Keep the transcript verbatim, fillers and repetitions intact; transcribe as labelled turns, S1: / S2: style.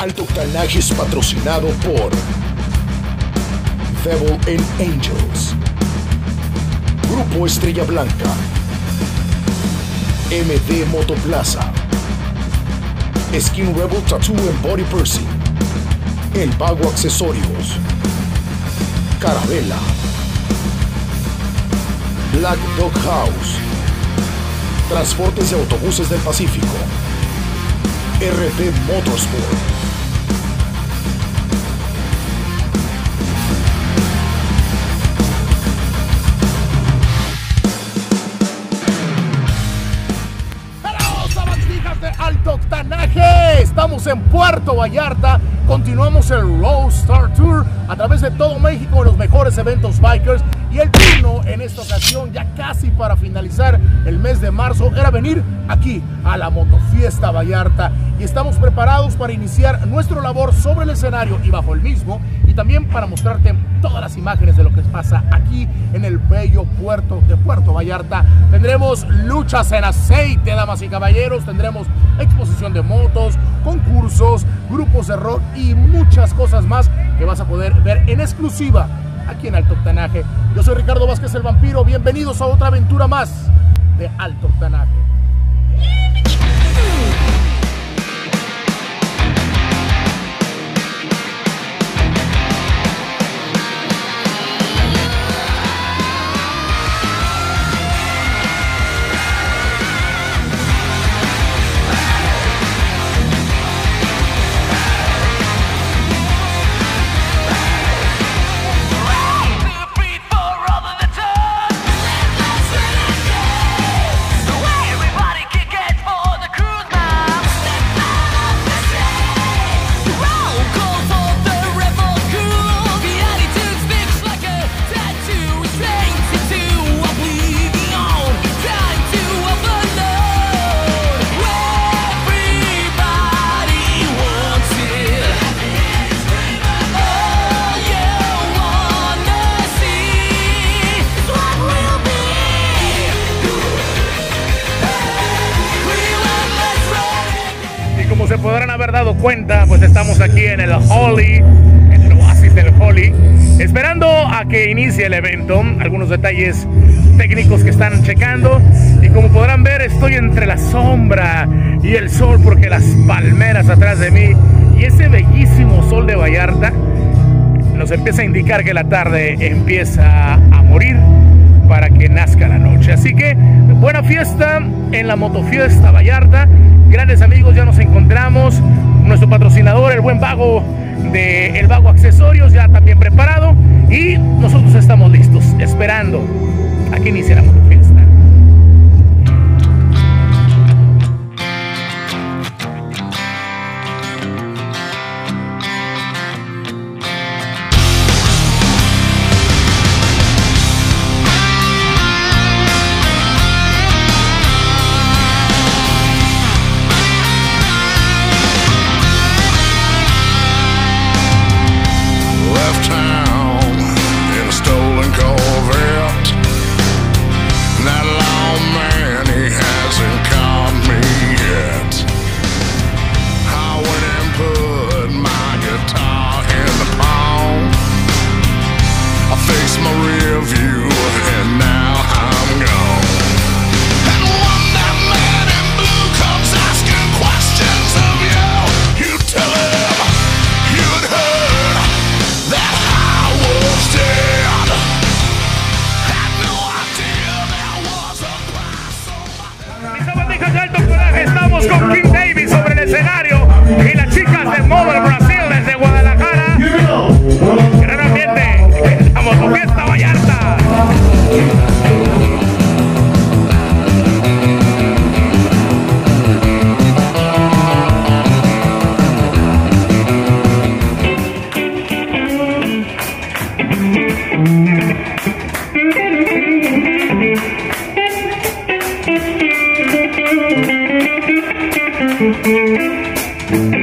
S1: Alto Octanaje es patrocinado por Devil and Angels, Grupo Estrella Blanca, M D Motoplaza, Skin Rebel Tattoo and Body Piercing, El Vago Accesorios, Carabela, Black Dog House, Transportes de Autobuses del Pacífico, R P Motorsport.
S2: Alto Octanaje, estamos en Puerto Vallarta, continuamos el Road Star Tour a través de todo México en los mejores eventos bikers, y el turno en esta ocasión, ya casi para finalizar el mes de marzo, era venir aquí a la Motofiesta Vallarta, y estamos preparados para iniciar nuestra labor sobre el escenario y bajo el mismo, y también para mostrarte todas las imágenes de lo que pasa aquí en el bello puerto de Puerto Vallarta. Tendremos luchas en aceite, damas y caballeros, tendremos exposición de motos, concursos, grupos de rock y muchas cosas más que vas a poder ver en exclusiva aquí en Alto Octanaje. Yo soy Ricardo Vázquez, el Vampiro. Bienvenidos a otra aventura más de Alto Octanaje. Se podrán haber dado cuenta, pues estamos aquí en el Holly, en el oasis del Holly, esperando a que inicie el evento. Algunos detalles técnicos que están checando, y como podrán ver, estoy entre la sombra y el sol, porque las palmeras atrás de mí y ese bellísimo sol de Vallarta nos empieza a indicar que la tarde empieza a morir para que nazca la noche. Así que buena fiesta en la Motofiesta Vallarta. Grandes amigos, ya nos encontramos. Nuestro patrocinador, el buen Vago de El Vago Accesorios, ya también preparado, y nosotros estamos listos, esperando a que inicie la Motofiesta. Estamos con King Davis sobre el escenario y las chicas de Model Brasil desde Guadalajara. Gran ambiente, la Motofiesta Vallarta.
S3: Thank you.